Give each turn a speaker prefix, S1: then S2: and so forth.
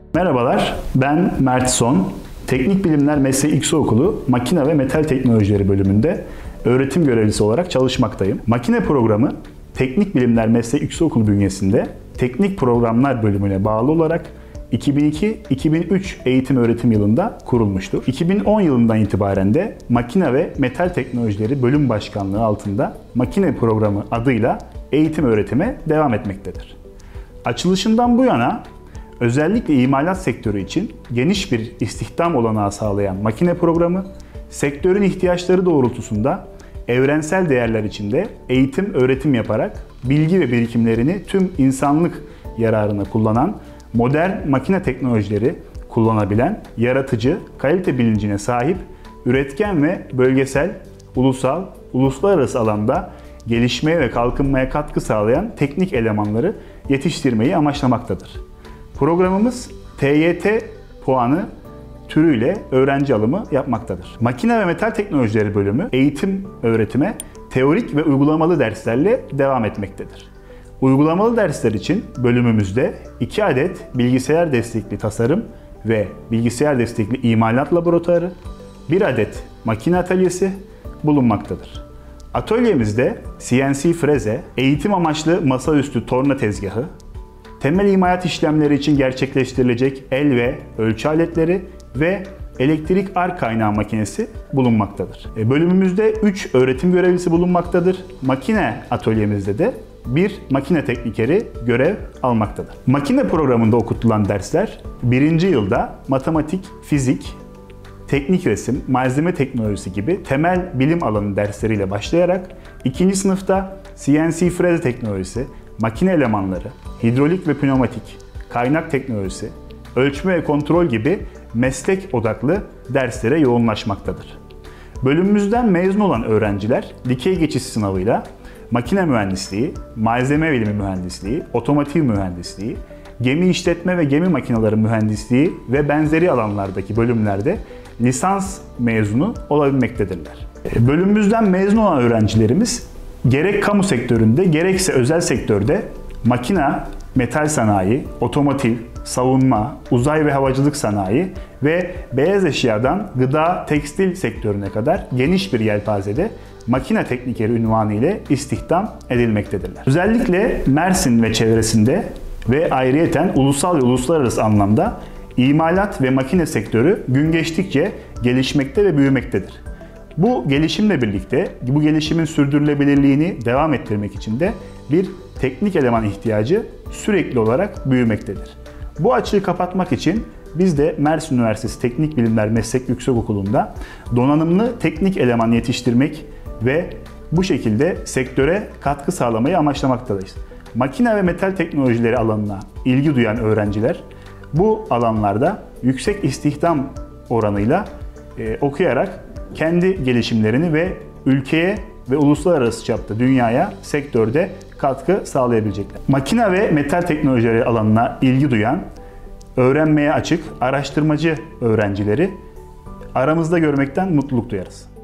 S1: Merhabalar, ben Mert Son. Teknik Bilimler Meslek Yüksekokulu Makine ve Metal Teknolojileri bölümünde öğretim görevlisi olarak çalışmaktayım. Makine programı Teknik Bilimler Meslek Yüksekokulu bünyesinde Teknik Programlar bölümüne bağlı olarak 2002-2003 eğitim öğretim yılında kurulmuştur. 2010 yılından itibaren de Makine ve Metal Teknolojileri Bölüm Başkanlığı altında Makine Programı adıyla eğitim öğretime devam etmektedir. Açılışından bu yana özellikle imalat sektörü için geniş bir istihdam olanağı sağlayan makine programı, sektörün ihtiyaçları doğrultusunda evrensel değerler içinde eğitim, öğretim yaparak bilgi ve birikimlerini tüm insanlık yararına kullanan, modern makine teknolojileri kullanabilen, yaratıcı, kalite bilincine sahip, üretken ve bölgesel, ulusal, uluslararası alanda gelişmeye ve kalkınmaya katkı sağlayan teknik elemanları yetiştirmeyi amaçlamaktadır. Programımız TYT puanı türüyle öğrenci alımı yapmaktadır. Makine ve Metal Teknolojileri bölümü eğitim öğretime teorik ve uygulamalı derslerle devam etmektedir. Uygulamalı dersler için bölümümüzde 2 adet bilgisayar destekli tasarım ve bilgisayar destekli imalat laboratuvarı, 1 adet makine atölyesi bulunmaktadır. Atölyemizde CNC freze, eğitim amaçlı masaüstü torna tezgahı, temel imalat işlemleri için gerçekleştirilecek el ve ölçü aletleri ve elektrik arc kaynağı makinesi bulunmaktadır. Bölümümüzde 3 öğretim görevlisi bulunmaktadır. Makine atölyemizde de 1 makine teknikeri görev almaktadır. Makine programında okutulan dersler 1. yılda matematik, fizik, teknik resim, malzeme teknolojisi gibi temel bilim alanı dersleriyle başlayarak 2. sınıfta CNC freze teknolojisi, makine elemanları, hidrolik ve pneumatik, kaynak teknolojisi, ölçme ve kontrol gibi meslek odaklı derslere yoğunlaşmaktadır. Bölümümüzden mezun olan öğrenciler dikey geçiş sınavıyla makine mühendisliği, malzeme bilimi mühendisliği, otomotiv mühendisliği, gemi işletme ve gemi makineleri mühendisliği ve benzeri alanlardaki bölümlerde lisans mezunu olabilmektedirler. Bölümümüzden mezun olan öğrencilerimiz gerek kamu sektöründe gerekse özel sektörde makina, metal sanayi, otomotiv, savunma, uzay ve havacılık sanayi ve beyaz eşyadan gıda, tekstil sektörüne kadar geniş bir yelpazede makine teknikeri unvanı ile istihdam edilmektedirler. Özellikle Mersin ve çevresinde ve ayrıyeten ulusal ve uluslararası anlamda imalat ve makine sektörü gün geçtikçe gelişmekte ve büyümektedir. Bu gelişimle birlikte bu gelişimin sürdürülebilirliğini devam ettirmek için de bir teknik eleman ihtiyacı sürekli olarak büyümektedir. Bu açığı kapatmak için biz de Mersin Üniversitesi Teknik Bilimler Meslek Yüksekokulu'nda donanımlı teknik eleman yetiştirmek ve bu şekilde sektöre katkı sağlamayı amaçlamaktayız. Makine ve metal teknolojileri alanına ilgi duyan öğrenciler bu alanlarda yüksek istihdam oranıyla okuyarak kendi gelişimlerini ve ülkeye ve uluslararası çapta dünyaya sektörde katkı sağlayabilecekler. Makine ve metal teknolojileri alanına ilgi duyan, öğrenmeye açık, araştırmacı öğrencileri aramızda görmekten mutluluk duyarız.